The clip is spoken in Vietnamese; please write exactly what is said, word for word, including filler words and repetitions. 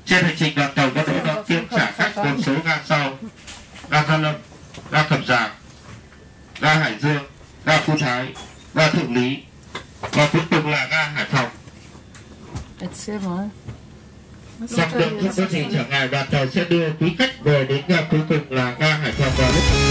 Trên hành trình đoàn tàu có đỗ đón tiếp trả khách một số ga sau: ga Gia Lâm, ga Cẩm Giàng, ga Hải Dương, ga Phú Thái, ga Thượng Lý và cuối cùng là ga Hải Phòng. Dọc đường không có gì trở ngại, đoàn tàu sẽ đưa quý khách về đến ga cuối cùng là ga Hải Phòng vào lúc